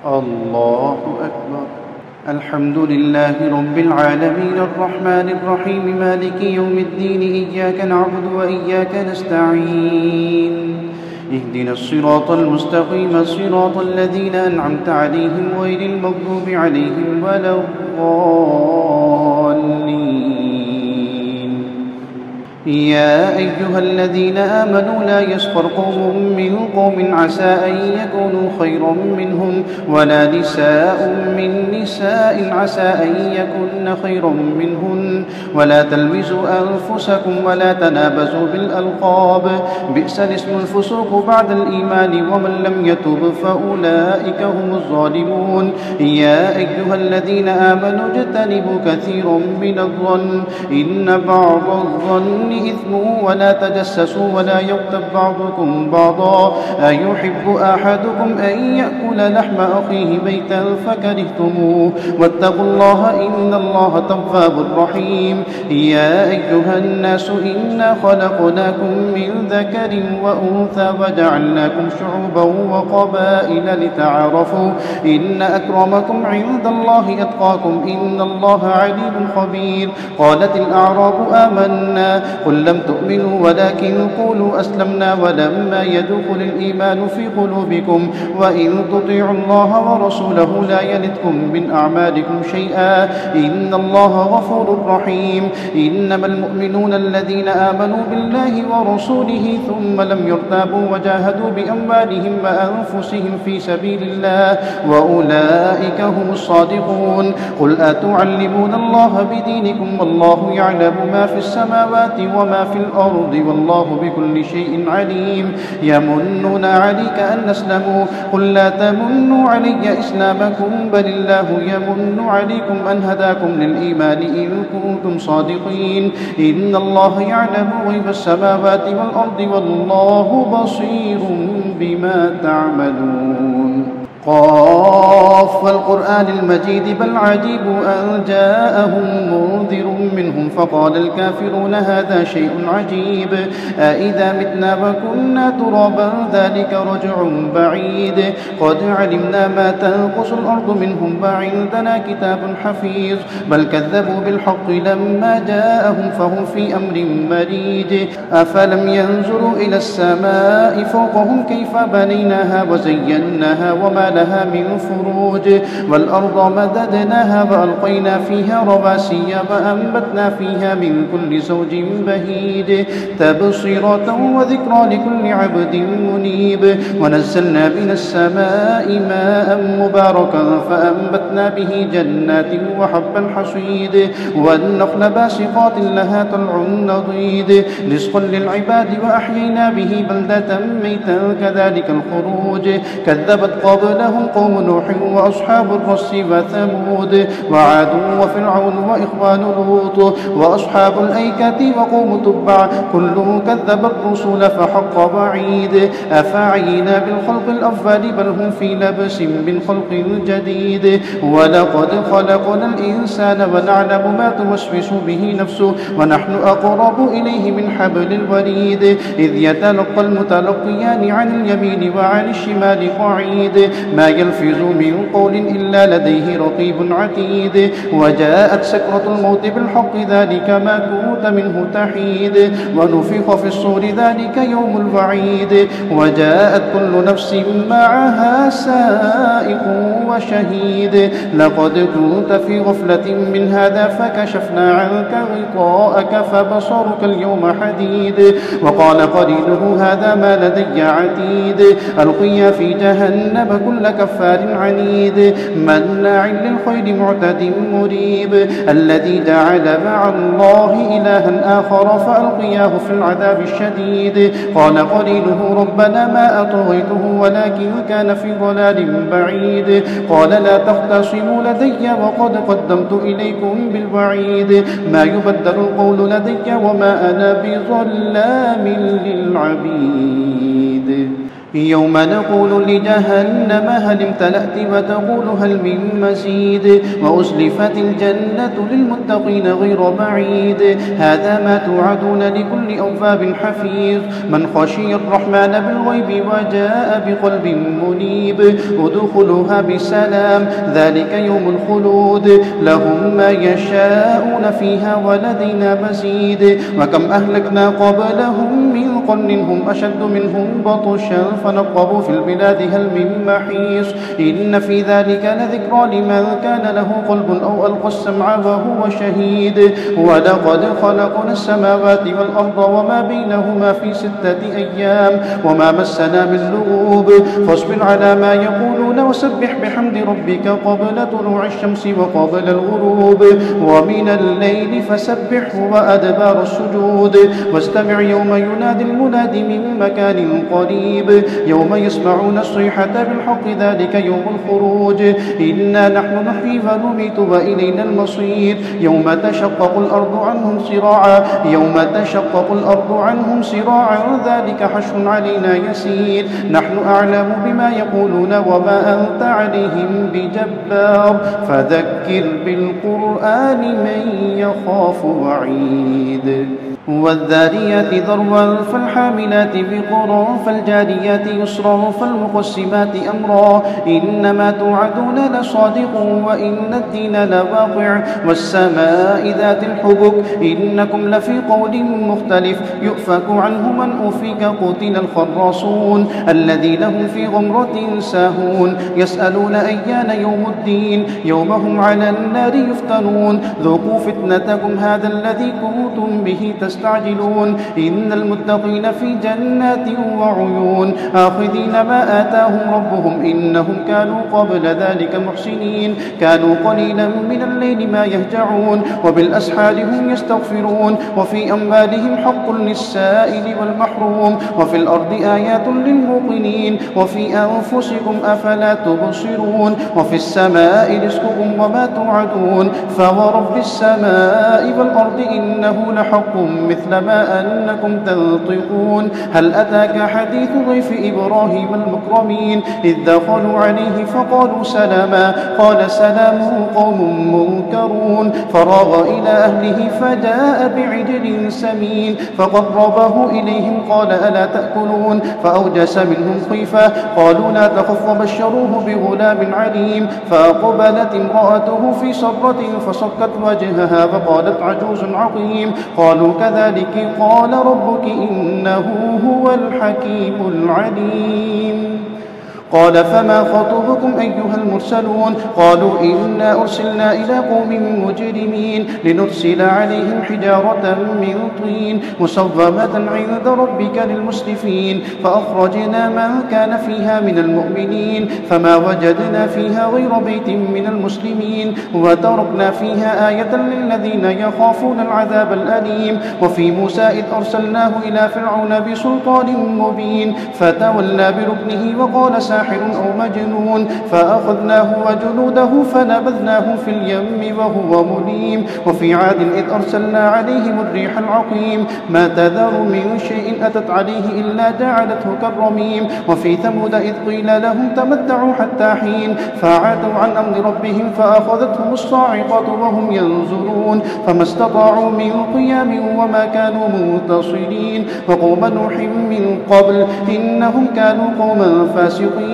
الله أكبر. الحمد لله رب العالمين الرحمن الرحيم مالك يوم الدين، إياك نعبد وإياك نستعين، اهدنا الصراط المستقيم صراط الذين أنعمت عليهم غير المغضوب عليهم ولا الضالين. يا أيها الذين آمنوا لا يسخر قوم من قوم عسى أن يكونوا خيرا منهم، ولا نساء من نساء عسى أن يكن خيرا منهن، ولا تلمزوا أنفسكم ولا تنابزوا بالألقاب، بئس الاسم الفسوق بعد الإيمان، ومن لم يتب فأولئك هم الظالمون. يا أيها الذين آمنوا اجتنبوا كثيرا من الظن إن بعض الظن إثم، ولا تجسسوا ولا يغتب بعضكم بعضا، أيحب أحدكم أن يأكل لحم أخيه ميتا فكرهتموه، واتقوا الله إن الله تواب رحيم. يا أيها الناس إنا خلقناكم من ذكر وأنثى وجعلناكم شعوبا وقبائل لتعارفوا، إن أكرمكم عند الله أتقاكم إن الله عليم خبير. قالت الأعراب آمنا قل لم تؤمنوا ولكن قولوا أسلمنا ولما يدخل الإيمان في قلوبكم، وإن تطيعوا الله ورسوله لا يلدكم من أعمالكم شيئا إن الله غفور رحيم. إنما المؤمنون الذين آمنوا بالله ورسوله ثم لم يرتابوا وجاهدوا بأموالهم وأنفسهم في سبيل الله، وأولئك هم الصادقون. قل أتعلمون الله بدينكم والله يعلم ما في السماوات وما في الأرض والله بكل شيء عليم. يمنون عليك أن أسلموا قل لا تمنوا علي إسلامكم بل الله يمن عليكم أن هداكم للإيمان إن كنتم صادقين. إن الله يعلم غيب السماوات والأرض والله بصير بما تعملون. قاف والقرآن المجيد بل عجبوا أن جاءهم منذر منهم فقال الكافرون هذا شيء عجيب، أإذا متنا وكنا ترابا ذلك رجع بعيد، قد علمنا ما تنقص الأرض منهم وعندنا كتاب حفيظ، بل كذبوا بالحق لما جاءهم فهم في أمر مريج. أفلم ينظروا إلى السماء فوقهم كيف بنيناها وزيناها وما لها من فروج، والأرض مددناها وألقينا فيها رواسي وأنبتنا فيها من كل زوج بهيج، تبصرة وذكرى لكل عبد منيب. ونزلنا من السماء ماء مباركا فأنبتنا به جنات وحب الحصيد، والنخل باسقات لها طلع نضيد، رزقا للعباد وأحيينا به بلدة ميتا كذلك الخروج. كذبت قبلهم قوم نوح وأصحاب الرس وثمود وعاد وفرعون وإخوان لوط وأصحاب الأيكة وقوم تبع كل كذب الرسل فحق وعيد. أفعينا بالخلق الأول بل هم في لبس من خلق جديد، ولقد خلقنا الإنسان ونعلم ما توسوس به نفسه ونحن أقرب إليه من حبل الوريد، إذ يتلقى المتلقيان عن اليمين وعن الشمال قعيد، ما يلفظ من قول إلا لديه رقيب عتيد. وجاءت سكرة الموت بالحق ذلك ما كنت منه تحيد، ونفخ في الصور ذلك يوم الوعيد، وجاءت كل نفس معها سائق وشهيد. لقد كنت في غفلة من هذا فكشفنا عنك غطاءك فبصرك اليوم حديد. وقال قرينه هذا ما لدي عتيد. ألقيا في جهنم كل كفار عنيد مناع للخير معتد مريب، الذي جعل مع الله إلها آخر فألقياه في العذاب الشديد. قال قرينه ربنا ما أطغيته ولكن كان في ضلال بعيد. قال لا تختصموا لدي وقد قدمت إليكم بالوعيد، ما يبدل القول لدي وما أنا بظلام للعبيد. يوم نقول لجهنم هل امتلأت وتقول هل من مزيد وأزلفت الجنة للمتقين غير بعيد هذا ما توعدون لكل أواب حفيظ من خشي الرحمن بالغيب وجاء بقلب منيب ادخلوها بسلام ذلك يوم الخلود لهم ما يشاءون فيها ولدينا مزيد وكم أهلكنا قبلهم من قرن هم أشد منهم بطشا فنقبوا في البلاد هل من محيص إن في ذلك لذكرى لمن كان له قلب أو ألقى السمع وهو شهيد ولقد خلقنا السماوات والأرض وما بينهما في 6 أيام وما مسنا من لغوب فاصبر على ما يقولون وسبح بحمد ربك قبل طلوع الشمس وقبل الغروب ومن الليل فسبحه وأدبار السجود واستمع يوم ينادي المنادي من مكان قريب يوم يسمعون الصيحة بالحق ذلك يوم الخروج إنا نحن نحيي ونميت وإلينا المصير يوم تشقق الأرض عنهم صراعا ذلك حشر علينا يسير نحن أعلم بما يقولون وما أنت عليهم بجبار فذكر بالقرآن من يخاف وعيد والذاريات ذروا فالحاملات بقرا فالجاريات يسرا فالمقسمات أمرا إنما توعدون لصادق وإن الدين لواقع والسماء ذات الحبك إنكم لفي قول مختلف يؤفك عنه من أفك قتل الخراصون الذين هم في غمرة ساهون يسألون أيان يوم الدين يوم هم على النار يفتنون ذوقوا فتنتكم هذا الذي كنتم به تستعجلون إن المتقين في جنات وعيون آخذين ما آتاهم ربهم إنهم كانوا قبل ذلك محسنين كانوا قليلا من الليل ما يهجعون وبالأسحار هم يستغفرون وفي أموالهم حق للسائل والمحروم وفي الأرض آيات للموقنين وفي أنفسكم أفلا تبصرون وفي السماء رزقكم وما توعدون فورب السماء والأرض إنه لحق مثل ما أنكم تنطقون هل أتاك حديث ضيف إبراهيم المكرمين إذ دخلوا عليه فقالوا سلاما قال سلام قوم منكرون فراغ إلى أهله فجاء بعجل سمين فقربه إليهم قال ألا تأكلون فأوجس منهم خيفة قالوا لا تخف وبشروه بغلام عليم فأقبلت امرأته في صرة فصكت وجهها فقالت عجوز عقيم قالوا كذلك قال ربك إنه هو الحكيم العليم قال فما خطبكم أيها المرسلون قالوا إنا أرسلنا إلى قوم مجرمين لنرسل عليهم حجارة من طين مسومة عند ربك للمسرفين فأخرجنا من كان فيها من المؤمنين فما وجدنا فيها غير بيت من المسلمين وتركنا فيها آية للذين يخافون العذاب الأليم وفي موسى إذ أرسلناه إلى فرعون بسلطان مبين فتولى بركنه وقال ساحر أو مجنون فأخذناه وجنوده فنبذناه في اليم وهو مليم وفي عاد إذ أرسلنا عليهم الريح العقيم ما تذر من شيء أتت عليه إلا جعلته كالرميم وفي ثمود إذ قيل لهم تمتعوا حتى حين فعاتوا عن أمر ربهم فأخذتهم الصاعقة وهم ينظرون فما استطاعوا من قيام وما كانوا منتصرين وقوم نوح من قبل إنهم كانوا قوما فاسقين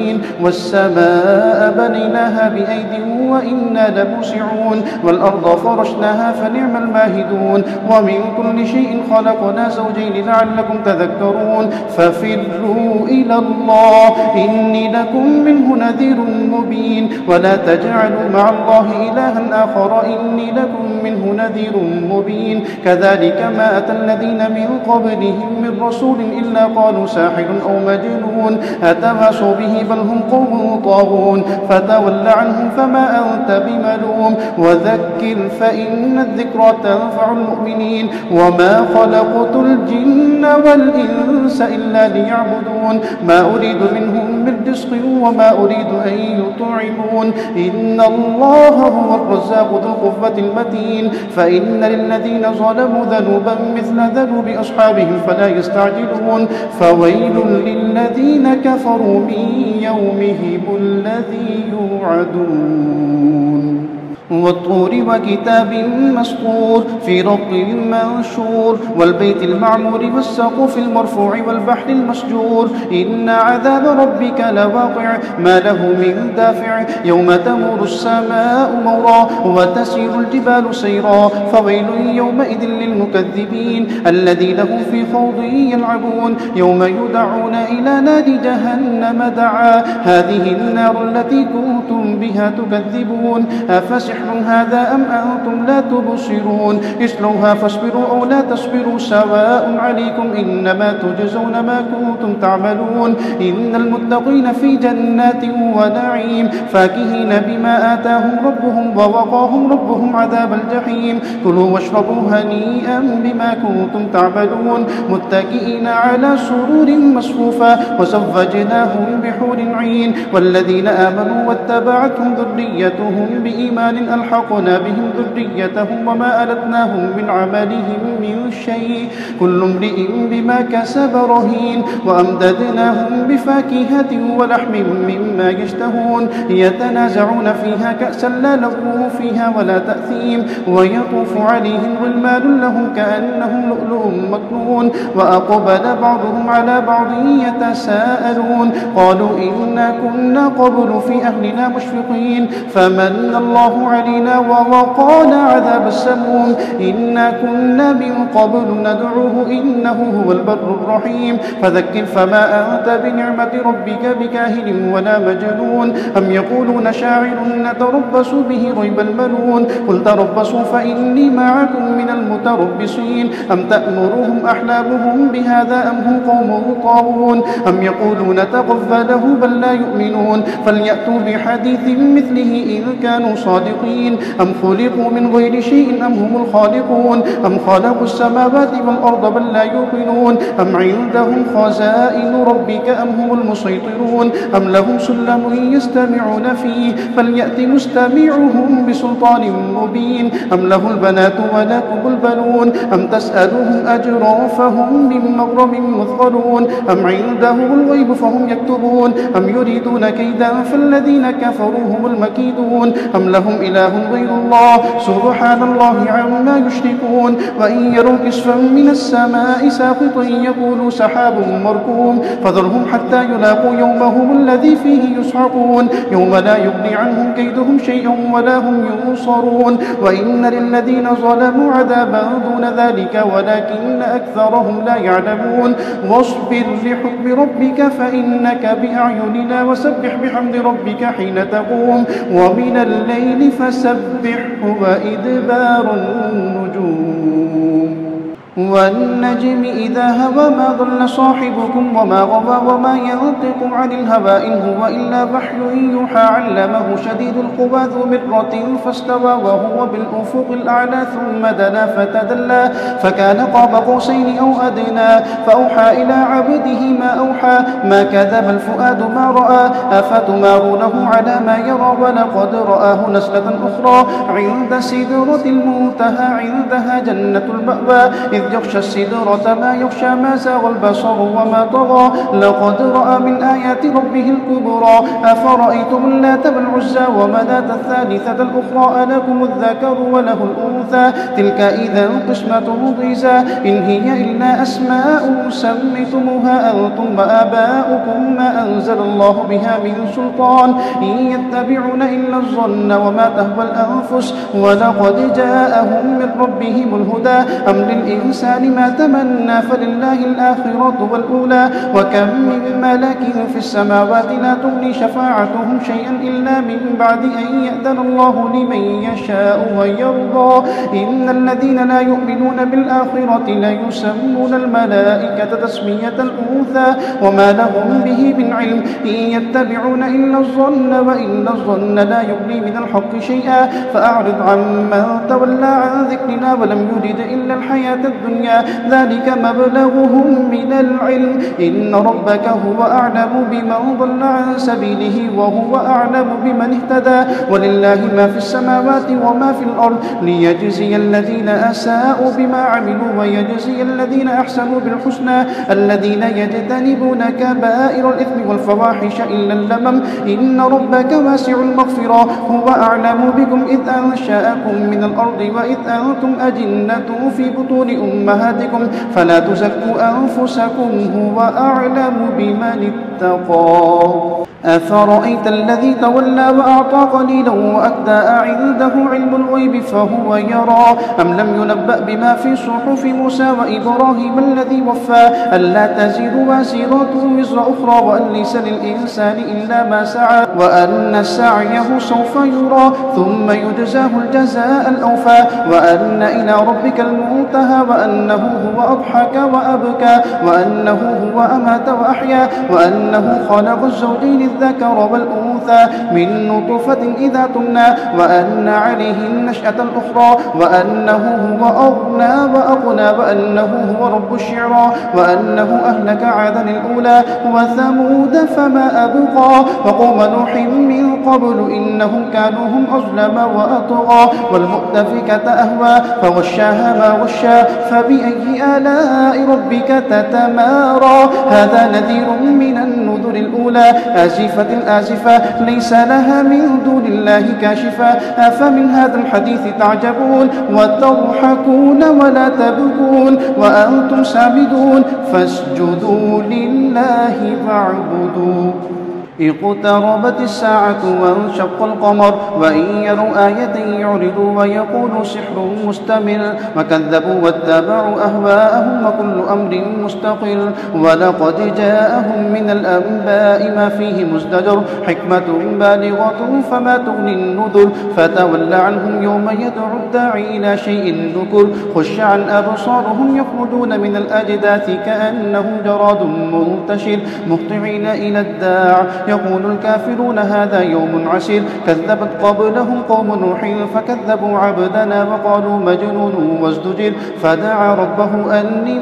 والسماء بنيناها بأيد وإنا لموسعون والأرض فرشناها فنعم الماهدون ومن كل شيء خلقنا زوجين لعلكم تذكرون ففروا إلى الله إني لكم منه نذير مبين ولا تجعلوا مع الله إلها آخر إني لكم منه نذير مبين كذلك ما أتى الذين من قبلهم من رسول إلا قالوا ساحر أو مجنون أتواصوا به بل هم قوم طاغون فتول عنهم فما أنت بملوم وذكر فإن الذكرى تنفع المؤمنين وما خلقت الجن والإنس إلا ليعبدون ما أريد منهم من رزق وما أريد أن يطعمون إن الله هو الرزاق ذو القوة المتين فإن للذين ظلموا ذنوبا مثل ذنوب أصحابهم فلا يستعجلون فويل للذين كفروا من يومهم الذي يوعدون والطور وكتاب مسطور في رق منشور والبيت المعمور والسقف المرفوع والبحر المسجور إن عذاب ربك لواقع ما له من دافع يوم تمور السماء مورا وتسير الجبال سيرا فويل يومئذ للمكذبين الذين هم في خوض يلعبون يوم يدعون إلى نار جهنم دعا هذه النار التي كنتم بها تكذبون أفسحر هذا أم أنتم لا تبصرون اصلوها فاصبروا أو لا تصبروا سواء عليكم إنما تجزون ما كنتم تعملون إن المتقين في جنات ونعيم فاكهين بما آتاهم ربهم ووقاهم ربهم عذاب الجحيم كلوا واشربوا هنيئا بما كنتم تعملون متكئين على سرور مصفوفة وزوجناهم بحور عين والذين آمنوا واتبعتهم ذريتهم بإيمان ألحقنا بهم ذريتهم وما ألتناهم من عملهم من شيء كل امرئ بما كسب رهين وأمددناهم بفاكهة ولحم مما يشتهون يتنازعون فيها كأسا لا لغو فيها ولا تأثيم ويطوف عليهم غلمان لهم كأنهم لؤلؤ مكنون وأقبل بعضهم على بعض يتساءلون قالوا إنا كنا قبل في أهلنا مشفقين فمن الله علينا ووقانا عذاب السموم إنا كنا من قبل ندعوه إنه هو البر الرحيم فذكر فما أنت بنعمة ربك بكاهن ولا مجنون أم يقولون شاعر نتربص به ريب المنون قل تربصوا فإني معكم من المتربصين أم تأمرهم أحلامهم بهذا أم هم قوم طاغون أم يقولون تقبله بل لا يؤمنون فليأتوا بحديث مثله إن كانوا صادقين أم خلقوا من غير شيء أم هم الخالقون أم خلقوا السماوات والأرض بل لا يوقنون أم عندهم خزائن ربك أم هم المسيطرون أم لهم سلم يستمعون فيه فليأت مستمعهم بسلطان مبين أم له البنات ولكم البنون أم تسألهم أجرا فهم من مغرم مثقلون أم عندهم الغيب فهم يكتبون أم يريدون كيدا فالذين كفروا هم المكيدون أم لهم إله غير الله سبحان الله عما يشركون وإن يروا كسفا من السماء ساقطا يقولوا سحاب مركوم فذرهم حتى يلاقوا يومهم الذي فيه يصعقون يوم لا يغني عنهم كيدهم شيئا ولا هم ينصرون وإن للذين ظلموا عذابا دون ذلك ولكن أكثرهم لا يعلمون واصبر لحكم ربك فإنك بأعيننا وسبح بحمد ربك حين تقوم ومن الليل فسبحه وإدبار النجوم والنجم إذا هوى ما ضل صاحبكم وما غوى وما ينطق عن الهوى إن هو إلا وحي يوحى علمه شديد القوى ذو مرة فاستوى وهو بالأفق الأعلى ثم دنا فتدلى فكان قاب قوسين أو أدنى فأوحى إلى عبده ما أوحى ما كذب الفؤاد ما رأى أفتمارونه على ما يرى ولقد رآه نزلة أخرى عند سدرة المنتهى عندها جنة المأوى إذ يغشى السدرة ما يغشى ما زاغ البصر وما طغى لقد رأى من آيات ربه الكبرى أفرأيتم اللات والعزى ومناة الثالثة الأخرى ألكم الذكر وله الأنثى تلك إذا قسمة ضيزى إن هي إلا أسماء سميتموها أنتم وآباؤكم ما أنزل الله بها من سلطان إن يتبعون إلا الظن وما تهوى الأنفس ولقد جاءهم من ربهم الهدى أم للإنسان الإنسان ما تمنى فلله الآخرة والأولى وكم من ملك في السماوات لا تغني شفاعتهم شيئا إلا من بعد أن يأذن الله لمن يشاء ويرضى إن الذين لا يؤمنون بالآخرة لا يسمون الملائكة تسمية الأنثى وما لهم به من علم إن يتبعون إلا الظن وإن الظن لا يغني من الحق شيئا فأعرض عمن تولى عن ذكرنا ولم يرد إلا الحياة الدنيا ذلك مبلغهم من العلم إن ربك هو أعلم بمن ضل عن سبيله وهو أعلم بمن اهتدى ولله ما في السماوات وما في الأرض ليجزي الذين أساءوا بما عملوا ويجزي الذين أحسنوا بالحسنى الذين يجتنبون كبائر الإثم والفواحش إلا اللمم إن ربك واسع المغفرة هو أعلم بكم إذ أنشأكم من الأرض وإذ أنتم أجنة في بطون أمهاتكم فلا تزكوا أنفسكم هو أعلم بمن اتقى أفرأيت الذي تولى وأعطى قليلا وأكدى عنده علم الغيب فهو يرى أم لم ينبأ بما في صحف موسى وإبراهيم الذي وفى ألا تزر وازرة وزر أخرى وأن ليس للإنسان إلا ما سعى وأن سعيه سوف يرى ثم يجزاه الجزاء الأوفى وأن إلى ربك المنتهى وأنه هو أضحك وأبكى وأنه هو أمات وأحيا وأنه خلق الزوجين الذكر والأنثى من نطفة إذا تمنى وأن عليه النشأة الأخرى وأنه هو أغنى وأقنى وأنه هو رب الشعرى وأنه أهلك عادا الأولى وثمود فما أبقى وقوم نوح من قبل إنهم كانوا هم أظلم وأطغى والمؤتفكة أهوى فغشاها ما غشى فبأي آلاء ربك تتمارى هذا نذير من النذر الأولى آزفة الآزفة ليس لها من دون الله كاشفة أفمن هذا الحديث تعجبون وتضحكون ولا تبكون وأنتم سامدون فاسجدوا لله واعبدوا اقتربت الساعة وانشق القمر وإن يروا آية يعرضوا ويقولوا سحر مستمر وكذبوا واتبعوا أهواءهم وكل أمر مستقل ولقد جاءهم من الأنباء ما فيه مزدجر حكمة بالغة فما تغني النذر فتول عنهم يوم يدعو الداعي إلى شيء نكر خش عن أبصارهم يخرجون من الأجداث كأنهم جراد منتشر مهطعين إلى الداع يقول الكافرون هذا يوم عسير كذبت قبلهم قوم نوح فكذبوا عبدنا وقالوا مجنون وازدجر فدعا ربه أني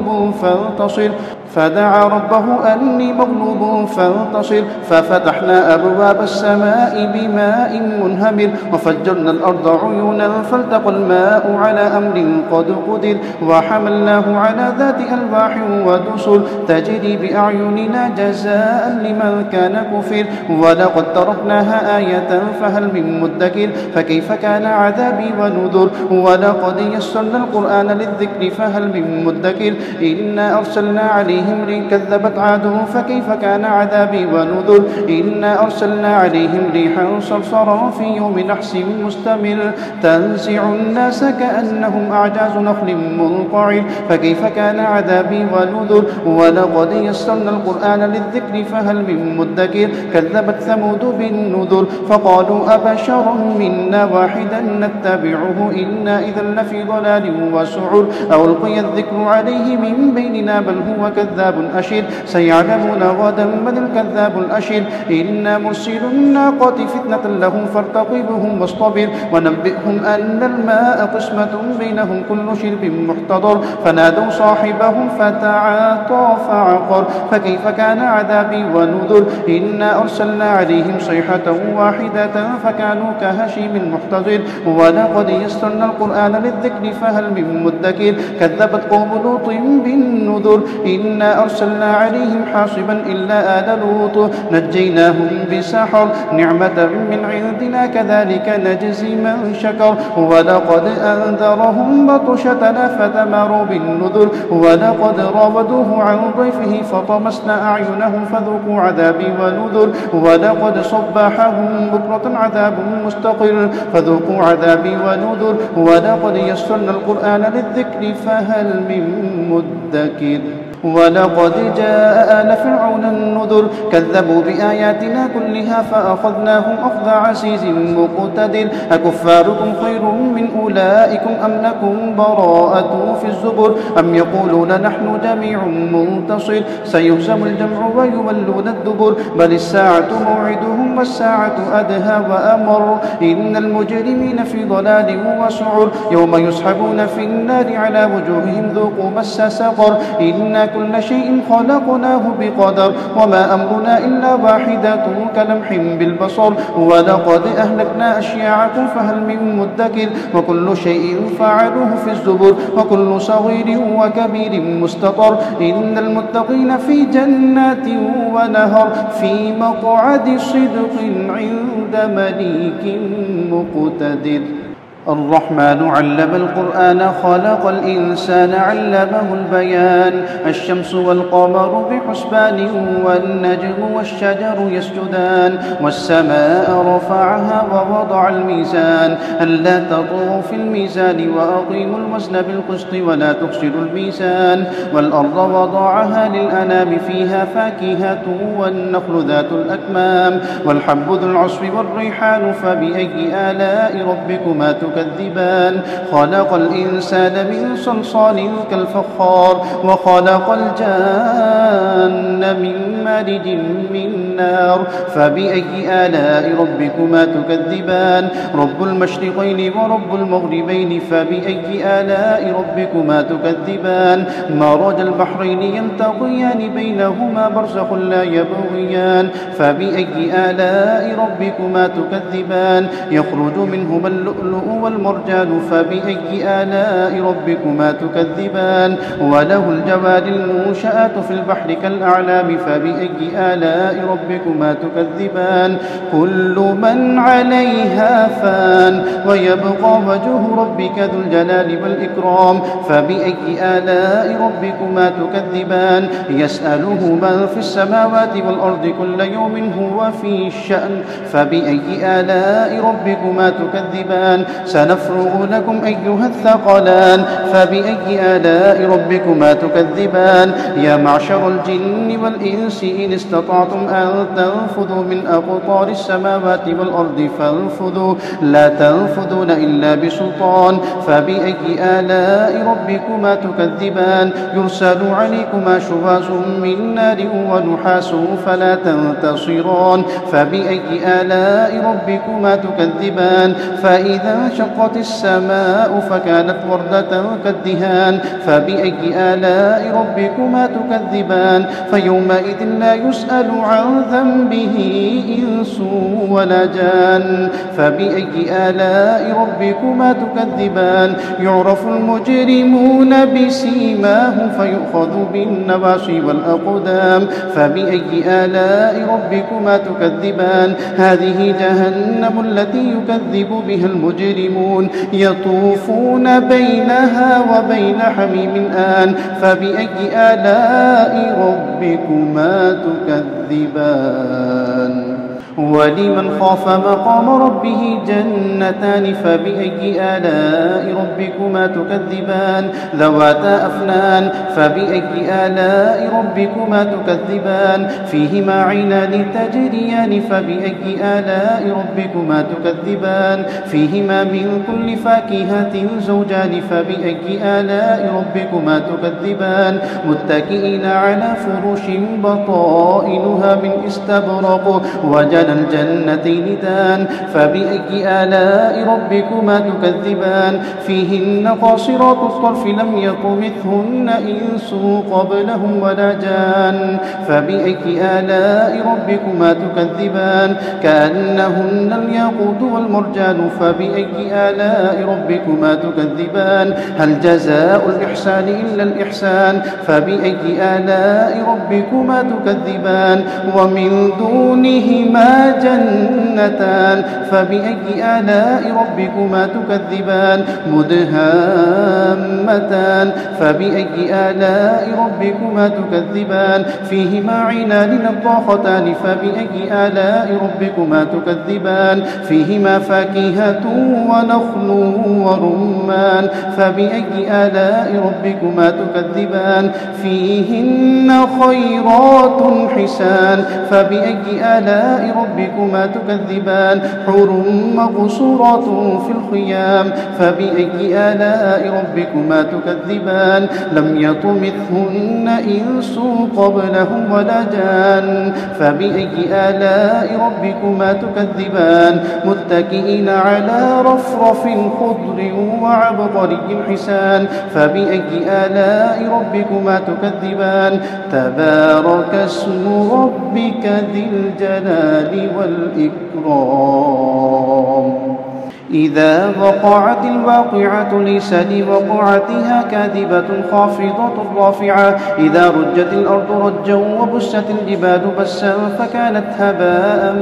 مغلوب فانتصر ففتحنا أبواب السماء بماء منهمر وفجرنا الأرض عيونا فالتقى الماء على أمر قد قدر وحملناه على ذات ألواح ودسر تجري بأعيننا جزاء لمن كان كفر ولقد تركناها آية فهل من مدكر فكيف كان عذابي ونذر ولقد يسرنا القرآن للذكر فهل من مدكر إنا أرسلنا عليهم كذبت عاد فكيف كان عذابي ونذر إنا أرسلنا عليهم ريحا صرصرا في يوم نحس مستمر تنزع الناس كأنهم أعجاز نخل منقعر فكيف كان عذابي ونذر ولقد يسرنا القرآن للذكر فهل من مدكر كذبت ثمود بالنذر فقالوا أبشرا منا واحدا نتبعه إنا إذا لفي ضلال وسعر أو ألقي الذكر عليه من بيننا بل هو كذاب أشر سيعلمون غدا من الكذاب الأشر إنا مرسل الناقة فتنة لهم فارتقبهم واصطبر ونبئهم أن الماء قسمة بينهم كل شرب محتضر فنادوا صاحبهم فتعاطى فعقر فكيف كان عذابي ونذر إنا أرسلنا عليهم صيحة واحدة فكانوا كهشيم المحتضر ولقد يسرنا القرآن للذكر فهل من مدكر كذبت قوم لوط بالنذر إن إنا أرسلنا عليهم حاصبا إلا آل لوط نجيناهم بسحر نعمة من عندنا كذلك نجزي من شكر ولقد أنذرهم بطشتنا فتماروا بالنذر ولقد راودوه عن ضيفه فطمسنا أعينهم فذوقوا عذابي ونذر ولقد صبحهم بكرة عذاب مستقر فذوقوا عذابي ونذر ولقد يسرنا القرآن للذكر فهل من مدكر ولقد جاء آل فرعون النذر كذبوا بآياتنا كلها فأخذناهم أخذ عزيز مقتدر أكفاركم خير من أولئكم أم لكم براءة في الزبر أم يقولون نحن جميع منتصر سيهزم الجمع ويولون الدبر بل الساعة موعدهم والساعة أدهى وأمر إن المجرمين في ضلال وسعر يوم يسحبون في النار على وجوههم ذوقوا مس سقر إنا كل شيء خلقناه بقدر وما أمرنا إلا واحدة كلمح بالبصر ولقد أهلكنا أشياعكم فهل من مدكر وكل شيء فعلوه في الزبر وكل صغير وكبير مستطر إن المتقين في جنات ونهر في مقعد صدق عند مليك مقتدر الرحمن علم القرآن خلق الإنسان علمه البيان الشمس والقمر بحسبان والنجم والشجر يسجدان والسماء رفعها ووضع الميزان ألا تطغوا في الميزان وأقيموا الوزن بالقسط ولا تخسروا الميزان والأرض وضعها للأنام فيها فاكهة والنخل ذات الأكمام والحب ذو العصف والريحان فبأي آلاء ربكما تكذبان خلق الإنسان من صلصال كالفخار وخلق الجان من مارج من نار فبأي آلاء ربكما تكذبان رب المشرقين ورب المغربين فبأي آلاء ربكما تكذبان مرج البحرين يلتقيان بينهما برزخ لا يبغيان فبأي آلاء ربكما تكذبان يخرج منهما اللؤلؤ والمرجان فبأي آلاء ربكما تكذبان وله الجوار المنشآت في البحر كالأعلام فبأي آلاء ربكما تكذبان كل من عليها فان ويبقى وجه ربك ذو الجلال والإكرام فبأي آلاء ربكما تكذبان يسأله من في السماوات والأرض كل يوم هو في شأن فبأي آلاء ربكما تكذبان سنفرغ لكم أيها الثقلان فبأي آلاء ربكما تكذبان يا معشر الجن والإنس إن استطعتم أن تنفذوا من أقطار السماوات والأرض فانفذوا لا تنفذون إلا بسلطان فبأي آلاء ربكما تكذبان يرسل عليكما شواظ من نار ونحاس فلا تنتصران فبأي آلاء ربكما تكذبان فإذا انشقت السماء فكانت وردة كالدهان فبأي آلاء ربكما تكذبان فيومئذ لا يسأل عن ذنبه إنس ولا جان فبأي آلاء ربكما تكذبان يعرف المجرمون بسيماهم فيؤخذ بالنواصي والأقدام فبأي آلاء ربكما تكذبان هذه جهنم التي يكذب بها المجرمون يطوفون بينها وبين حميم آن فبأي آلاء ربكما تكذبان ولمن خاف مقام ربه جنتان فبأي آلاء ربكما تكذبان ذواتا أفنان فبأي آلاء ربكما تكذبان فيهما عينان تجريان فبأي آلاء ربكما تكذبان فيهما من كل فاكهة زوجان فبأي آلاء ربكما تكذبان متكئين على فرش بطائنها من استبرق وجنى الجنتين دان فبأي آلاء ربكما تكذبان فيهن قاصرات الطرف لم يطمثهن إنس قبلهم ولا جان فبأي آلاء ربكما تكذبان كأنهن الياقوت والمرجان فبأي آلاء ربكما تكذبان هل جزاء الإحسان إلا الإحسان فبأي آلاء ربكما تكذبان ومن دونهما جنتان فبأي آلاء ربكما تكذبان مدهامتان فبأي آلاء ربكما تكذبان فيهما عينان نضاختان فبأي آلاء ربكما تكذبان فيهما فاكهة ونخل ورمان فبأي آلاء ربكما تكذبان فيهن خيرات حسان فبأي آلاء ربكما تكذبان حور مقصورات في الخيام فبأي آلاء ربكما تكذبان لم يطمثهن إنس قبلهم ولا جان فبأي آلاء ربكما تكذبان متكئين على رفرف خضر وعبقري حسان فبأي آلاء ربكما تكذبان تبارك اسم ربك ذي الجلال والإكرام إذا وقعت الواقعة ليس لوقعتها كاذبة خافضة رافعة إذا رجت الأرض رجا وبست الجبال بسا فكانت هباء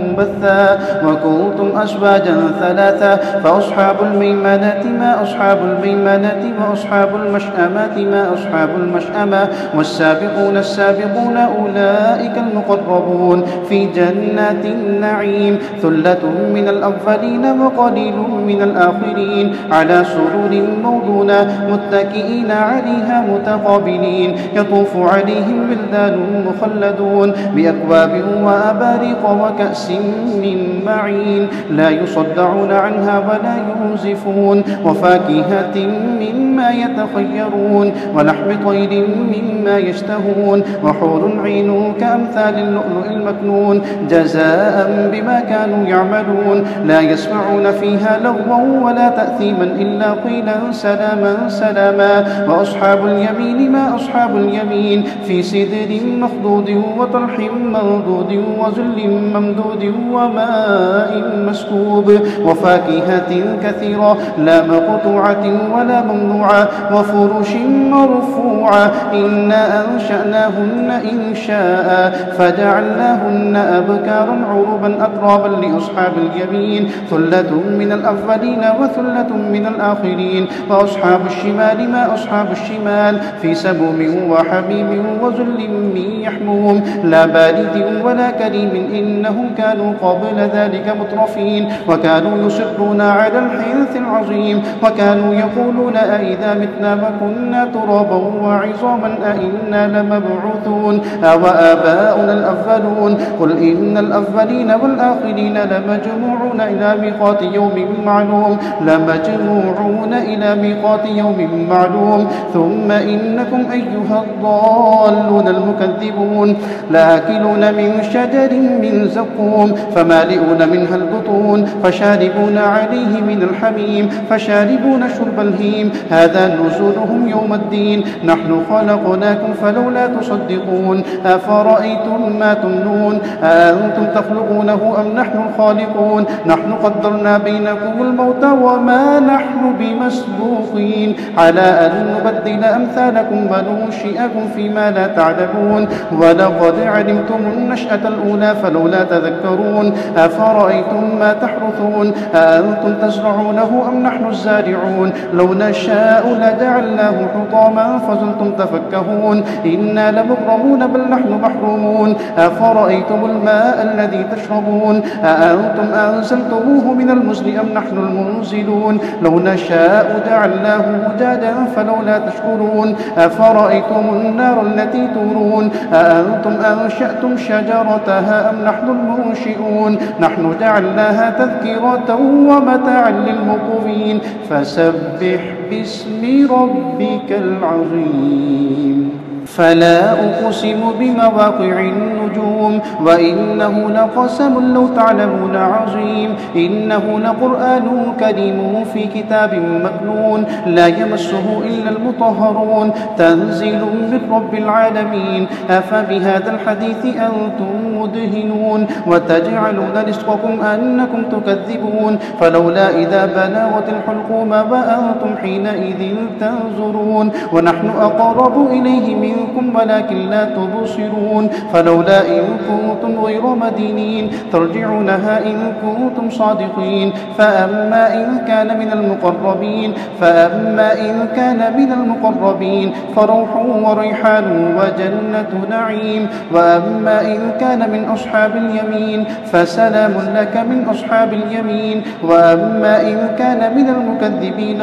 منبثا وكنتم أزواجا ثلاثا فأصحاب الميمنة ما أصحاب الميمنة وأصحاب المشأمة ما أصحاب المشأمة والسابقون السابقون أولئك المقربون في جنات النعيم ثلة من الأولين وقليل من الآخرين على سرور موضونة متكئين عليها متقابلين يطوف عليهم ولدان مخلدون بأكواب وأباريق وكأس من معين لا يصدعون عنها ولا ينزفون وفاكهة مما يتخيرون ولحم طير مما يشتهون وحور عين كأمثال اللؤلؤ المكنون جزاء بما كانوا يعملون لا يسمعون فيها لغوا ولا تأثيما إلا قيلا سلاما سلاما وأصحاب اليمين ما أصحاب اليمين في سدر مخضود وطلح منضود وظل ممدود وماء مسكوب وفاكهة كثيرة لا مقطوعة ولا ممنوعة وفرش مرفوعة إنا أنشأناهن إنشاء فجعلناهن أبكارا عربا أترابا لأصحاب اليمين ثلة من الأولين وثلة من الآخرين وأصحاب الشمال ما أصحاب الشمال في سموم وحميم وذل من يحموم لا بارد ولا كريم إنهم كانوا قبل ذلك مترفين وكانوا يصرون على الحنث العظيم وكانوا يقولون أئذا متنا وكنا ترابا وعظاما أئنا لمبعوثون أوآباؤنا الأولون قل إن الأولين والآخرين لمجموعون إلى ميقات يوم معلوم ثم إنكم أيها الضالون المكذبون لآكلون من شجر من زقوم فمالئون منها البطون فشاربون عليه من الحميم فشاربون شرب الهيم هذا نزلهم يوم الدين نحن خلقناكم فلولا تصدقون أفرأيتم ما تمنون أأنتم تخلقونه أم نحن الخالقون نحن قدرنا بينكم الموت وما نحن بمسبوقين على أن نبدل أمثالكم وننشئكم فيما لا تعلمون ولقد علمتم النشأة الأولى فلولا تذكرون أفرأيتم ما تحرثون أأنتم تزرعونه أم نحن الزارعون لو نشاء لجعلناه حطاما فظلتم تفكهون إنا لمغرمون بل نحن محرومون أفرأيتم الماء الذي تشربون أأنتم أنزلتموه من المزن أم نحن المنزلون لو نشاء جعلناه أجاجا فلولا تشكرون أفرأيتم النار التي تورون أأنتم أنشأتم شجرتها أم نحن المنشئون نحن جعلناها تذكرة ومتاعا للمقوين فسبح باسم ربك العظيم فلا أقسم بمواقع النجوم وإنه لقسم لو تعلمون عظيم إنه لقرآن كريم في كتاب مكنون لا يمسه إلا المطهرون تنزيل من رب العالمين أفبهذا الحديث أنتم مدهنون وتجعلون رزقكم أنكم تكذبون فلولا إذا بلغت الحلقوم وأنتم حينئذ تنظرون ونحن أقرب إليه منكم ولكن لا تبصرون فلولا إن كنتم غير مدينين ترجعونها إن كنتم صادقين فأما إن كان من المقربين فروح وريحان وجنة نعيم وأما إن كان من أصحاب اليمين فسلام لك من أصحاب اليمين وأما إن كان من المكذبين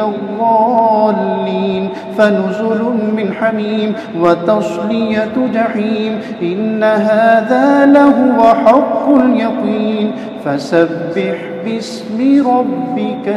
الضالين فنزل من حميم وتصلية جحيم إن هذا لهو حق اليقين فسبح باسم ربك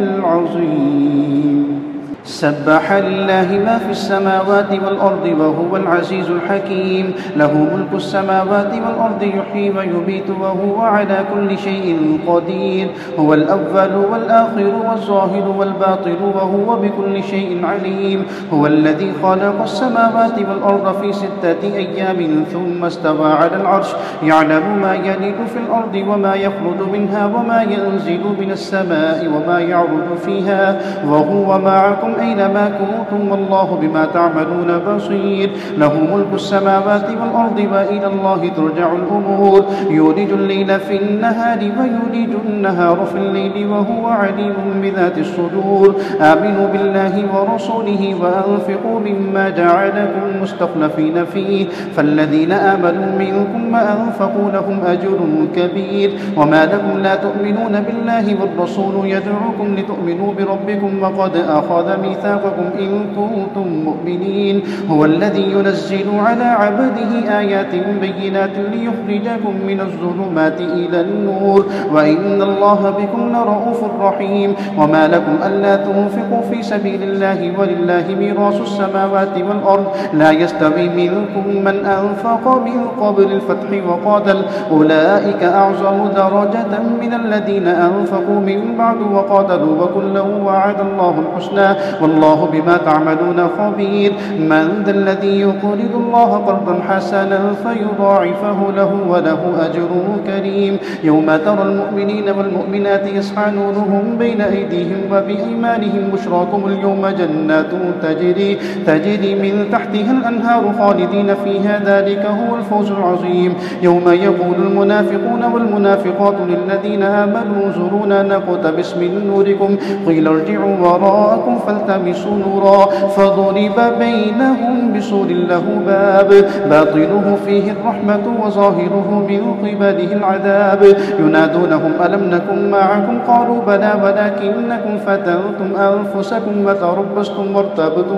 العظيم سبح لله ما في السماوات والأرض وهو العزيز الحكيم له ملك السماوات والأرض يحيي ويميت وهو على كل شيء قدير هو الأول والآخر والظاهر والباطن وهو بكل شيء عليم هو الذي خلق السماوات والأرض في 6 أيام ثم استوى على العرش يعلم ما يلج في الأرض وما يخرج منها وما ينزل من السماء وما يعرج فيها وهو معكم أينما كنتم والله بما تعملون بصير له ملك السماوات والأرض وإلى الله ترجع الأمور يولج الليل في النهار ويولج النهار في الليل وهو عليم بذات الصدور آمنوا بالله ورسوله وأنفقوا مما جعلكم مستخلفين فيه فالذين آمنوا منكم وأنفقوا لهم أجر كبير وما لكم لا تؤمنون بالله والرسول يدعوكم لتؤمنوا بربكم وقد أخذ ميثاقكم إن كنتم مؤمنين هو الذي ينزل على عبده آيات بينات ليخرجكم من الظلمات إلى النور وإن الله بكم لرؤوف رحيم وما لكم ألا تنفقوا في سبيل الله ولله ميراث السماوات والأرض لا يستوي منكم من أنفق من قبل الفتح وقاتل أولئك أعظم درجة من الذين أنفقوا من بعد وقاتلوا وكلا وعد الله الحسنى والله بما تعملون خبير من ذا الذي يقرض الله قرضا حسنا فيضاعفه له وله أجر كريم يوم ترى المؤمنين والمؤمنات يسعى نورهم بين أيديهم وبأيمانهم بشراكم اليوم جنات تجري من تحتها الأنهار خالدين فيها ذلك هو الفوز العظيم يوم يقول المنافقون والمنافقات للذين آمنوا انظرونا نقتبس من نوركم قيل ارجعوا وراءكم فالتمسوا نورا فضرب بينهم بسور له باب باطنه فيه الرحمة وظاهره من قبله العذاب ينادونهم ألم نكن معكم قالوا بلى ولكنكم فتنتم أنفسكم وتربصتم وارتبتم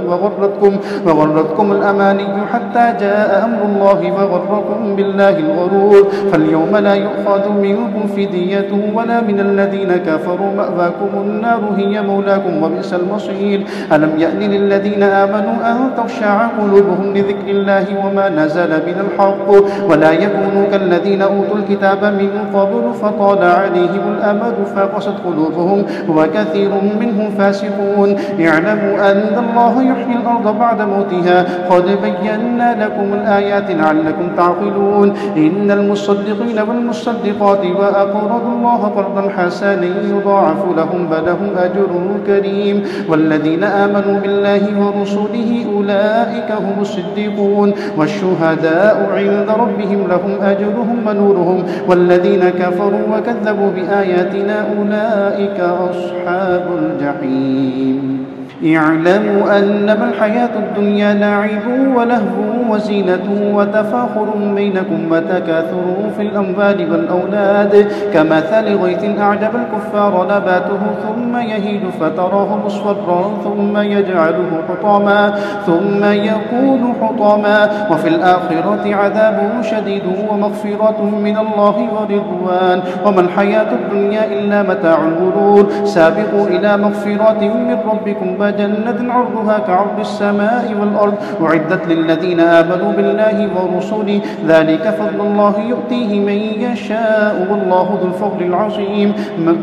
وغرتكم الأماني حتى جاء أمر الله وغركم بالله الغرور فاليوم لا يؤخذ منكم فدية ولا من الذين كفروا مأواكم النار هي مولاكم وبئس المصير ألم يأن للذين آمنوا أن تخشع قلوبهم لذكر الله وما نزل من الحق ولا يكونوا كالذين أوتوا الكتاب من قبل فطال عليهم الأمد فقست قلوبهم وكثير منهم فاسقون اعلموا أن الله يحيي الأرض بعد موتها قد بينا لكم الآيات لعلكم تعقلون إن المصدقين والمصدقات وأقرضوا الله قرضا حسنا يضاعف لهم ولهم أجر كريم والذين آمنوا بالله ورسوله أولئك هم الصديقون والشهداء عند ربهم لهم أجرهم ونورهم والذين كفروا وكذبوا بآياتنا أولئك أصحاب الجحيم اعلموا أنما الحياة الدنيا لعب ولهو وزينة وتفاخر بينكم وتكاثر في الأموال والأولاد كمثل غيث أعجب الكفار نباته ثم يهيج فتراه مصفرا ثم يجعله حطاما ثم يكون حطاما وفي الآخرة عذاب شديد ومغفرة من الله ورضوان وما الحياة الدنيا إلا متاع الغرور سابقوا إلى مغفرة من ربكم جنة عرضها كعرض السماء والأرض أعدت للذين آمنوا بالله ورسله ذلك فضل الله يؤتيه من يشاء والله ذو الفضل العظيم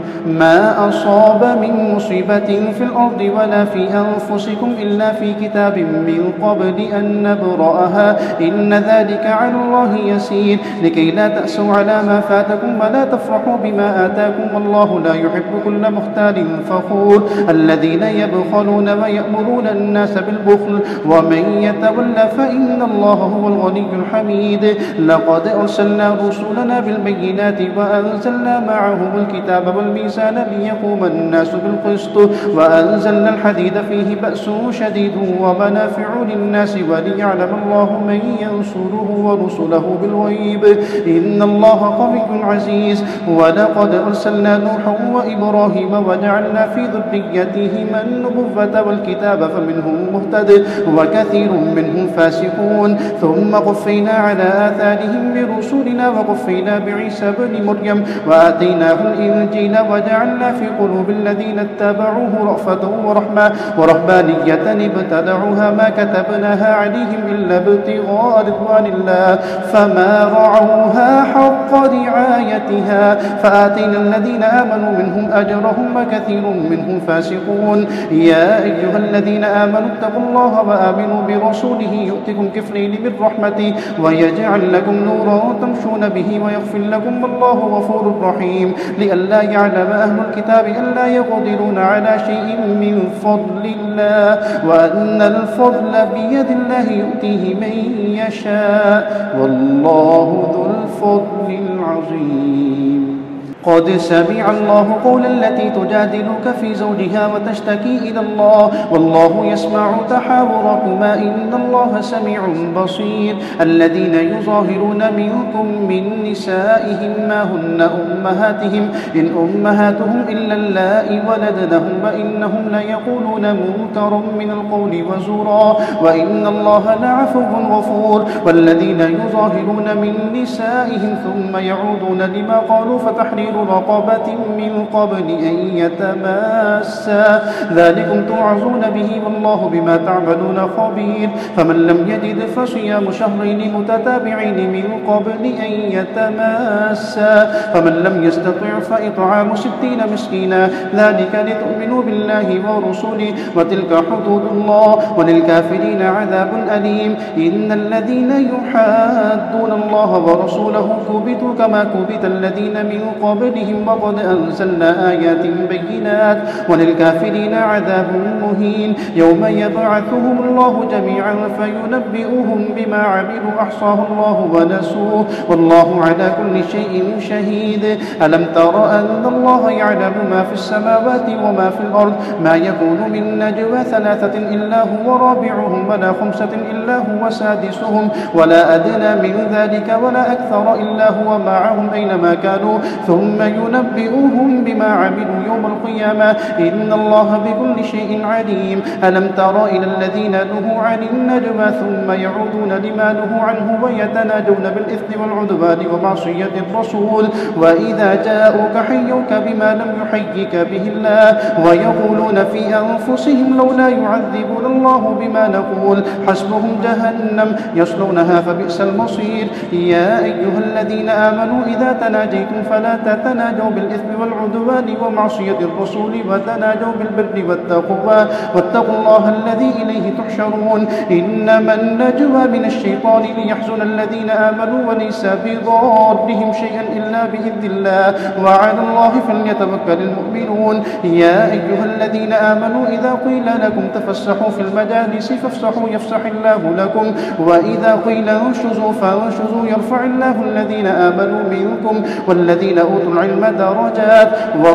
ما أصاب من مصيبة في الأرض ولا في أنفسكم إلا في كتاب من قبل أن نبرأها إن ذلك على الله يسير لكي لا تأسوا على ما فاتكم ولا تفرحوا بما آتاكم والله لا يحب كل مختال فخور الذين يبخلون ويأمرون الناس بالبخل ومن يتولى فإن الله هو الغني الحميد لقد أرسلنا رسلنا بالبينات وأنزلنا معهم الكتاب والميزان ليقوم الناس بالقسط وأنزلنا الحديد فيه بأس شديد ومنافع للناس وليعلم الله من ينصره ورسله بالغيب إن الله قوي عزيز ولقد أرسلنا نوحا وإبراهيم وجعلنا في ذريتهما النبوة والكتاب فمنهم مهتد وكثير منهم فاسقون ثم قفينا على آثارهم برسلنا وقفينا بعيسى بن مريم وآتيناه الإنجيل وجعلنا في قلوب الذين اتبعوه رأفة ورحمة ورهبانية ابتدعوها ما كتبناها عليهم إلا ابتغاء رضوان الله فما رعوها حق رعايتها فآتينا الذين آمنوا منهم أجرهم وكثير منهم فاسقون يا أيها الذين آمنوا اتقوا الله وآمنوا برسوله يؤتكم كفلين من رحمته ويجعل لكم نورا تمشون به ويغفر لكم والله غفور رحيم لئلا يعلم أهل الكتاب ألا يقدرون على شيء من فضل الله وأن الفضل بيد الله يؤتيه من يشاء والله ذو الفضل العظيم قد سمع الله قول التي تجادلك في زوجها وتشتكي إلى الله والله يسمع تحاوركما إن الله سميع بصير الذين يظاهرون منكم من نسائهم ما هن أمهاتهم إن أمهاتهم إلا اللائي ولدنهم وإنهم ليقولون منكرا من القول وزورا وإن الله لعفو غفور والذين يظاهرون من نسائهم ثم يعودون لما قالوا فتحرير رقبة من قبل أن يتماسا ذلكم توعظون به والله بما تعملون خبير فمن لم يجد فصيام شهرين متتابعين من قبل أن يتماسا فمن لم يستطع فإطعام 60 مسكينا ذلك لتؤمنوا بالله ورسله وتلك حدود الله وللكافرين عذاب أليم إن الذين يحادون الله ورسوله كبتوا كما كبت الذين من قبلهم وقد أنزلنا آيات بينات وللكافرين عذاب مهين يوم يبعثهم الله جميعا فينبئهم بما عملوا أحصاه الله ونسوه والله على كل شيء شهيد ألم تر أن الله يعلم ما في السماوات وما في الأرض ما يكون من نجوى 3 إلا هو رابعهم ولا 5 إلا هو سادسهم ولا أدنى من ذلك ولا أكثر إلا هو معهم أينما كانوا ثم ينبئهم بما عملوا يوم القيامة إن الله بكل شيء عليم ألم تر إلى الذين نهوا عن النجوى ثم يعودون لما نهوا عنه ويتناجون بالإثم والعدوان ومعصية الرسول وإذا جاءوك حيوك بما لم يحيك به الله ويقولون في أنفسهم لولا يعذبون الله بما نقول حسبهم جهنم يصلونها فبئس المصير يا أيها الذين آمنوا إذا تناجيتم فلا تتناجوا بالإثم والعدوان ومعصية الرسول وتناجوا بالبر والتقوى واتقوا الله الذي إليه تحشرون إنما النجوى من الشيطان ليحزن الذين آمنوا وليس بضارهم شيئا إلا بإذن الله وعلى الله فليتوكل المؤمنون يا أيها الذين آمنوا إذا قيل لكم تفسحوا في المجالس فافسحوا يفسح الله لكم وإذا قيل انشزوا فانشزوا يرفع الله الذين آمنوا منكم والذين أوتوا العلم درجات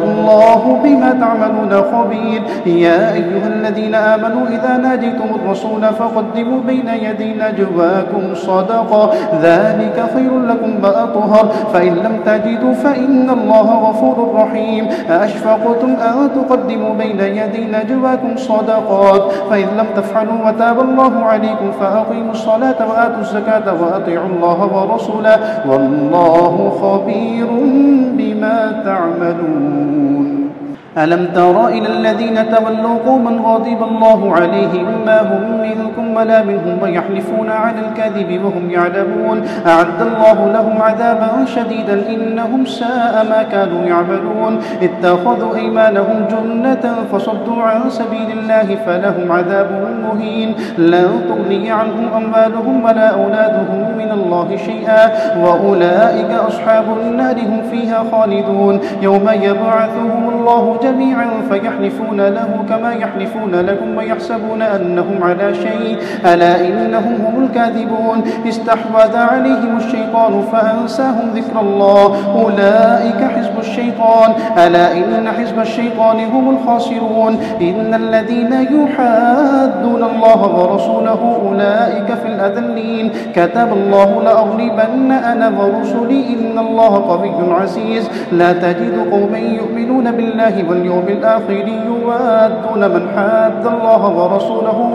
والله بما تعملون خبير يا أيها الذين آمنوا إذا ناجيتم الرسول فقدموا بين يدي نجواكم صدقة ذلك خير لكم وأطهر فإن لم تجدوا فإن الله غفور رحيم أأشفقتم أن تقدموا بين يدي نجواكم صدقات فإن لم تفعلوا وتاب الله عليكم فأقيموا الصلاة وآتوا الزكاة وأطيعوا الله ورسوله والله خبير بما تعملون ألم تر إلى الذين تولوا قوما غضب الله عليهم ما هم منكم ولا منهم ويحلفون على الكذب وهم يعلمون أعد الله لهم عذابا شديدا إنهم ساء ما كانوا يعملون اتخذوا أيمانهم جنة فصدوا عن سبيل الله فلهم عذاب مهين لا تغني عنهم أموالهم ولا أولادهم من الله شيئا وأولئك أصحاب النار هم فيها خالدون يوم يبعثهم الله جميعا فيحلفون له كما يحلفون لكم ويحسبون أنهم على شيء ألا إنهم هم الكاذبون استحوذ عليهم الشيطان فأنساهم ذكر الله أولئك حزب الشيطان ألا إن حزب الشيطان هم الخاسرون إن الذين يحادون الله ورسوله أولئك في الأذلين كتب الله لأغلبن أنا ورسلي إن الله قوي عزيز لا تجد قوما يؤمنون بالله واليوم الآخر يوادون من حاد الله ورسوله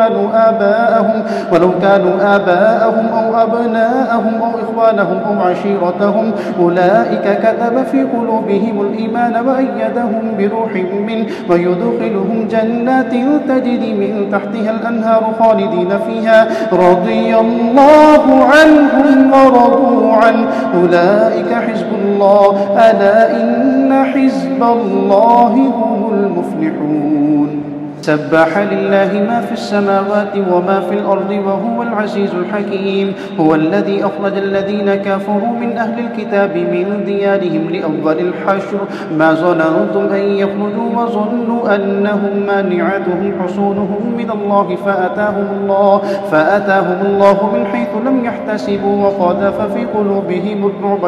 ولو كانوا آباءهم أو أبناءهم أو إخوانهم أو عشيرتهم أولئك كتب في قلوبهم الإيمان وأيدهم بروح منه ويدخلهم جنات تجري من تحتها الأنهار خالدين فيها رضي الله عنهم ورضوا عنه أولئك حزب الله ألا إن حزب الله هم المفلحون سبح لله ما في السماوات وما في الأرض وهو العزيز الحكيم هو الذي أخرج الذين كفروا من أهل الكتاب من ديارهم لأول الحشر ما ظننتم أن يخرجوا وظنوا أنهم مانعتهم حصونهم من الله فأتاهم الله من حيث لم يحتسبوا وقذف في قلوبهم الرعب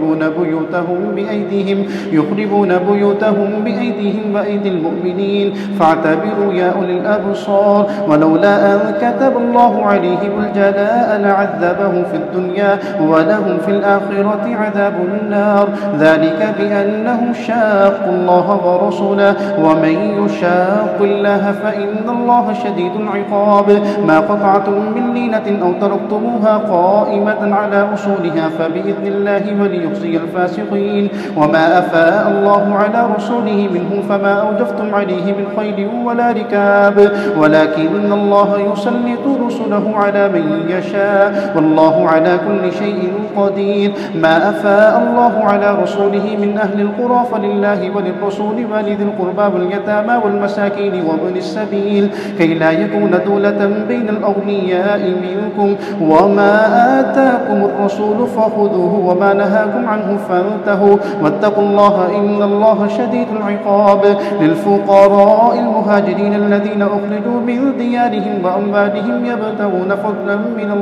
يخربون بيوتهم بأيديهم وأيدي المؤمنين فاعتبروا يا أولي الأبصار ولولا أن كتب الله عليهم الجلاء لعذبهم في الدنيا ولهم في الآخرة عذاب النار ذلك بأنهم شاقوا الله ورسوله ومن يشاق الله فإن الله شديد العقاب ما قطعتم من لينة أو تركتموها قائمة على أصولها فبإذن الله وليخزي الفاسقين وما أفاء الله على رسوله منهم فما أوجفتم عليه من خيل ولا ركاب ولكن الله يسلط رسله على من يشاء والله على كل شيء قدير ما أفاء الله على رسوله من أهل القرى فلله وللرسول ولذي القربى واليتامى والمساكين وابن السبيل كي لا يكون دولة بين الأغنياء منكم وما آتاكم الرسول فخذوه وما نهاكم عنه فانتهوا واتقوا الله إن الله شديد العقاب للفقراء المهاجرين الذين أخرجوا من ديارهم وأموالهم يبتغون فضلا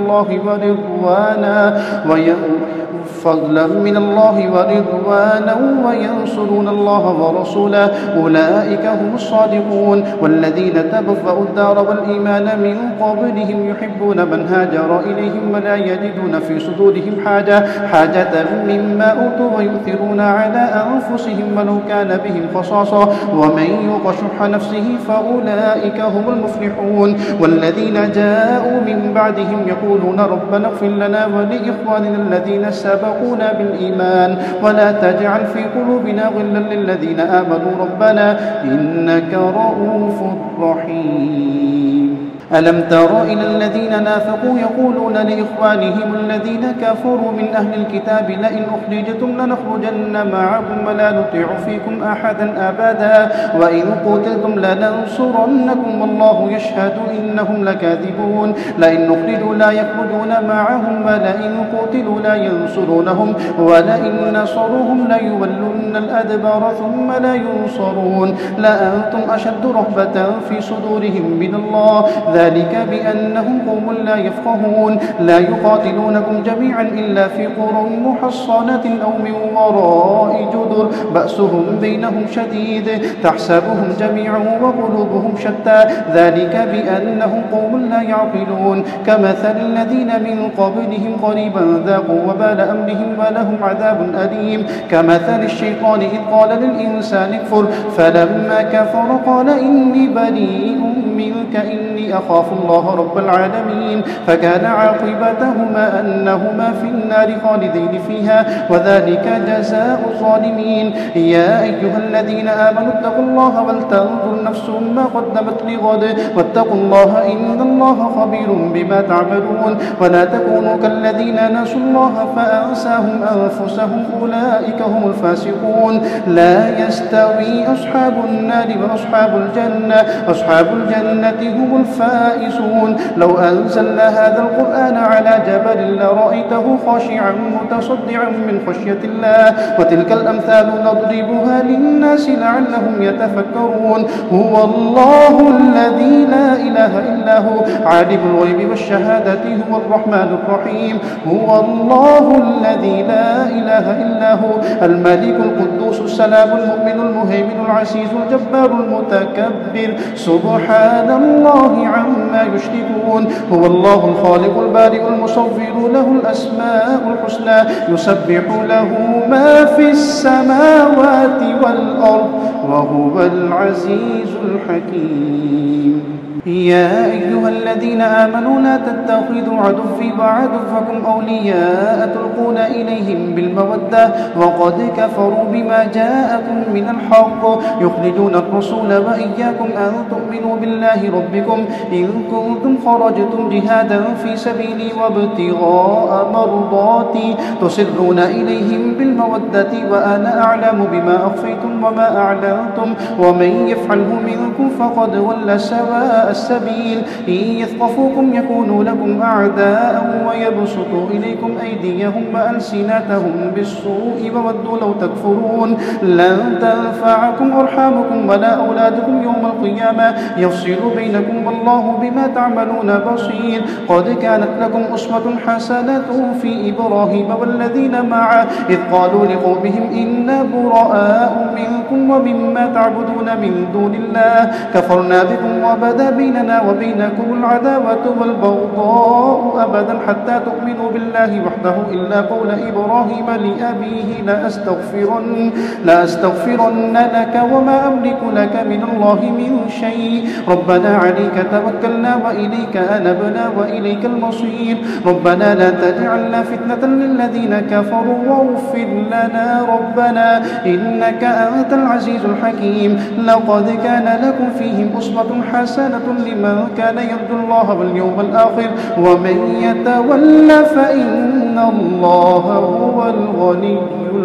من الله ورضوانا وينصرون الله ورسوله أولئك هم الصادقون والذين تبوأوا الدار والإيمان من قبلهم يحبون من هاجر إليهم ولا يجدون في صدورهم حاجة مما أوتوا ويؤثرون على أنفسهم ولو كان بهم خصاصة ومن يوق شح نفسه فأولئك هم المفلحون والذين جاءوا من بعدهم يقولون ربنا اغفر لنا ولإخواننا الذين سبقونا بالإيمان ولا تجعل في قلوبنا غلا للذين آمنوا ربنا إنك رؤوف رحيم ألم تر إلى الذين نافقوا يقولون لإخوانهم الذين كفروا من أهل الكتاب لئن أخرجتم لنخرجن معكم ولا نطيع فيكم أحدا أبدا وإن قتلتم لننصرنكم والله يشهد إنهم لكاذبون لئن أخرجوا لا يخرجون معهم ولئن قتلوا لا ينصرونهم ولئن نصروهم ليولن الأدبار ثم لا ينصرون لأنتم أشد رهبة في صدورهم من الله ذلك بأنهم قوم لا يفقهون لا يقاتلونكم جميعا إلا في قرى محصنة أو من وراء جدر بأسهم بينهم شديد تحسبهم جميعا وقلوبهم شتى ذلك بأنهم قوم لا يعقلون كمثل الذين من قبلهم قريبا ذاقوا وبال أمرهم ولهم عذاب أليم كمثل الشيطان إذ قال للإنسان اكفر فلما كفر قال إني بريء منك إني يخافوا الله رب العالمين فكان عاقبتهما أنهما في النار خالدين فيها وذلك جزاء الظالمين. يا أيها الذين آمنوا اتقوا الله ولتنظر نفس ما قدمت لغد واتقوا الله إن الله خبير بما تعملون. ولا تكونوا كالذين نسوا الله فأنساهم أنفسهم أولئك هم الفاسقون. لا يستوي أصحاب النار وأصحاب الجنة هم الفائزون. لو أنزلنا هذا القرآن على جبل لرأيته خاشعا متصدعا من خشية الله وتلك الأمثال نضربها للناس لعلهم يتفكرون. هو الله الذي لا إله إلا هو عالم الغيب والشهادة هو الرحمن الرحيم. هو الله الذي لا إله إلا هو الملك القدوس السلام المؤمن المهيمن العزيز الجبار المتكبر سبحان الله عما يشركون. هو الله الخالق البارئ المصور له الأسماء الحسنى يسبح له ما في السماوات والأرض وهو العزيز الحكيم. يا أيها الذين آمنوا لا تتخذوا عدوي وعدوكم أولياء تلقون إليهم بالمودة وقد كفروا بما جاءكم من الحق يخرجون الرسول وإياكم أن تؤمنوا بالله ربكم إن كنتم خرجتم جهادا في سبيلي وابتغاء مرضاتي تسرون إليهم بالمودة وأنا أعلم بما أخفيتم وما أعلنتم ومن يفعله منكم فقد ضل سواء السبيل. إن يثقفوكم يكونوا لكم أعداء ويبسطوا إليكم أيديهم وألسنتهم بالسوء وودوا لو تكفرون. لن تنفعكم أرحامكم ولا أولادكم يوم القيامة يفصل بينكم والله بما تعملون بصير. قد كانت لكم أسوة حسنة في إبراهيم والذين معه إذ قالوا لقومهم إنا براء منكم ومما تعبدون من دون الله كفرنا بكم وبدا بيننا وبينكم العداوة والبغضاء أبدا حتى تؤمنوا بالله وحده إلا قول إبراهيم لأبيه لأستغفرن لك وما أملك لك من الله من شيء ربنا عليك توكلنا وإليك أنبنا وإليك المصير. ربنا لا تجعلنا فتنة للذين كفروا واغفر لنا ربنا إنك أنت العزيز الحكيم. لقد كان لكم فيهم أسوة حسنة لمن كان يرجو الله واليوم الآخر ومن يتول فإن الله هو الغني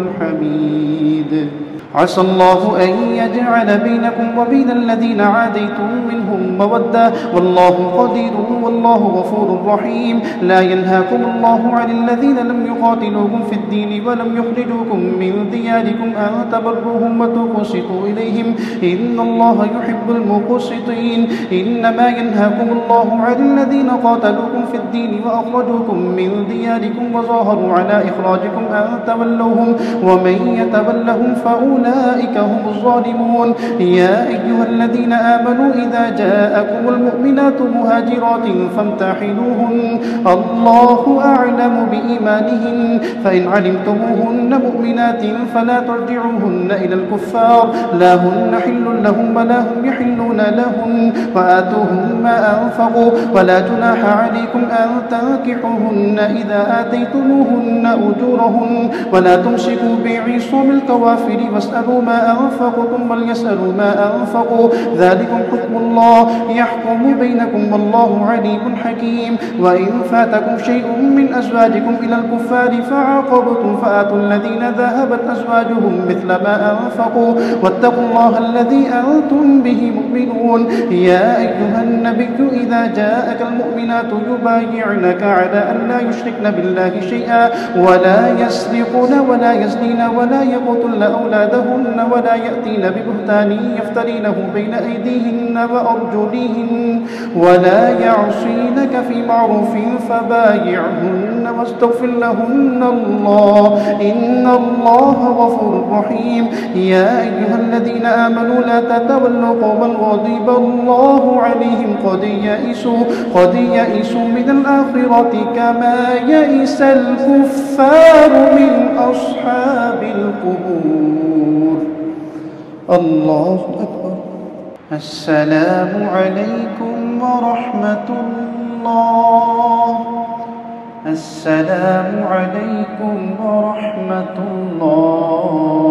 الحميد. عسى الله أن يجعل بينكم وبين الذين عاديتم منهم مودة والله قدير والله غفور رحيم. لا ينهاكم الله عن الذين لم يقاتلوكم في الدين ولم يخرجوكم من دياركم أن تبروهم وتقسطوا إليهم إن الله يحب المقسطين. إنما ينهاكم الله عن الذين قاتلوكم في الدين وأخرجوكم من دياركم وظاهروا على إخراجكم أن تولوهم ومن يتولهم فأولئك هم الظالمون. يا أيها الذين آمنوا إذا جاءكم المؤمنات مهاجرات فامتحنوهن الله أعلم بإيمانهن فإن علمتموهن مؤمنات فلا ترجعوهن إلى الكفار لا هن حل لهم ولا هم يحلون لهم وآتوهم ما أنفقوا ولا جناح عليكم أن تنكحوهن إذا آتيتموهن أجورهن ولا تمسكوا بعصم الكوافر واسألوا ما أنفقتم وليسألوا ما أنفقوا ذلكم حكم الله يحكم بينكم والله عليم حكيم. وإن فاتكم شيء من أزواجكم إلى الكفار فعاقبتم فآتوا الذين ذهبت أزواجهم مثل ما أنفقوا واتقوا الله الذي أنتم به مؤمنون. يا أيها النبي إذا جاءك المؤمنات يبايعنك على أن لا يشركن بالله شيئا ولا يسرقن ولا يزنين ولا يقتلن أولادهن ولا يأتين ببهتان يفترينه بين أيديهن وأرجلهن ولا يعصينك في معروف فبايعهن واستغفر لهن الله إن الله غفور رحيم. يا أيها الذين آمنوا لا تتولوا قوما غضب الله عليهم قد يئسوا من الآخرة كما يئس الكفار من أصحاب القبور. الله أكبر. السلام عليكم ورحمة الله. السلام عليكم ورحمة الله.